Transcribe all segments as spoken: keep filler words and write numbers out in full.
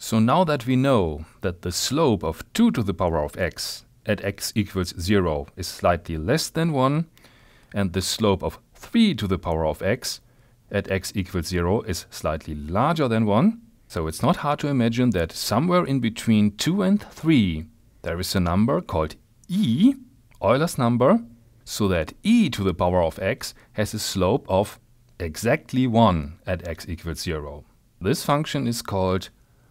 So now that we know that the slope of two to the power of x at x equals zero is slightly less than one, and the slope of three to the power of x at x equals zero is slightly larger than one, so it's not hard to imagine that somewhere in between two and three there is a number called e, Euler's number, so that e to the power of x has a slope of exactly one at x equals zero. This function is called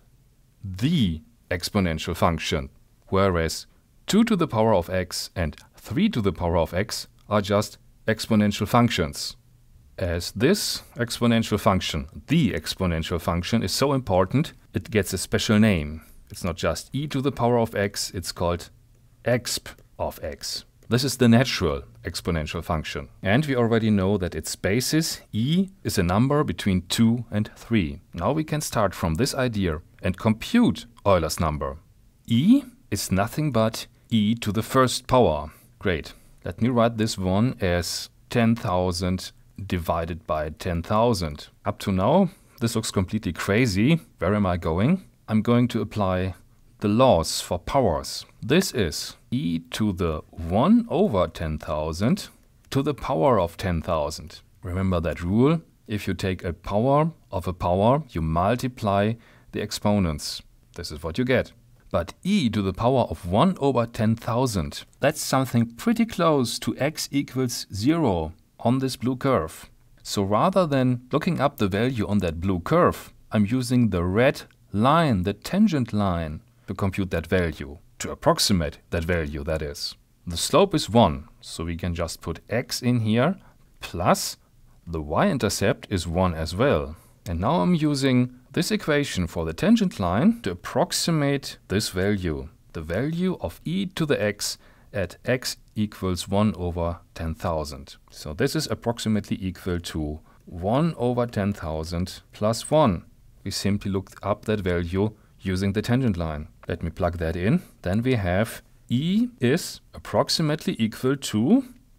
the exponential function, whereas two to the power of x and three to the power of x are just exponential functions. As this exponential function, the exponential function, is so important, it gets a special name. It's not just e to the power of x, it's called exp of x. This is the natural exponential function. And we already know that its basis, e, is a number between two and three. Now we can start from this idea and compute Euler's number. E is nothing but e to the first power. Great. Let me write this one as ten thousand divided by ten thousand. Up to now, this looks completely crazy. Where am I going? I'm going to apply the laws for powers. This is e to the one over ten thousand to the power of ten thousand. Remember that rule? If you take a power of a power, you multiply the exponents. This is what you get. But e to the power of one over ten thousand, that's something pretty close to x equals zero on this blue curve. So rather than looking up the value on that blue curve, I'm using the red line, the tangent line, to compute that value, to approximate that value, that is. The slope is one, so we can just put x in here, plus the y-intercept is one as well. And now I'm using this equation for the tangent line to approximate this value, the value of e to the x at x equals one over ten thousand. So this is approximately equal to one over ten thousand plus one. We simply looked up that value using the tangent line. Let me plug that in. Then we have e is approximately equal to,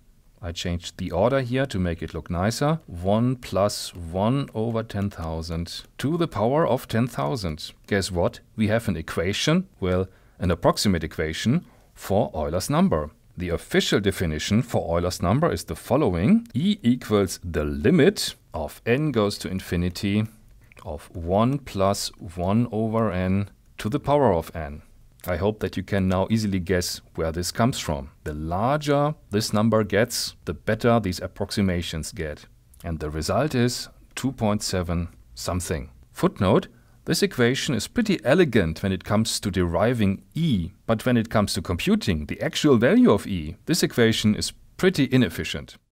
I changed the order here to make it look nicer, one plus one over ten thousand to the power of ten thousand. Guess what? We have an equation, well, an approximate equation for Euler's number. The official definition for Euler's number is the following. E equals the limit of n goes to infinity of one plus one over n to the power of n. I hope that you can now easily guess where this comes from. The larger this number gets, the better these approximations get. And the result is two point seven something. Footnote: this equation is pretty elegant when it comes to deriving e, but when it comes to computing the actual value of e, this equation is pretty inefficient.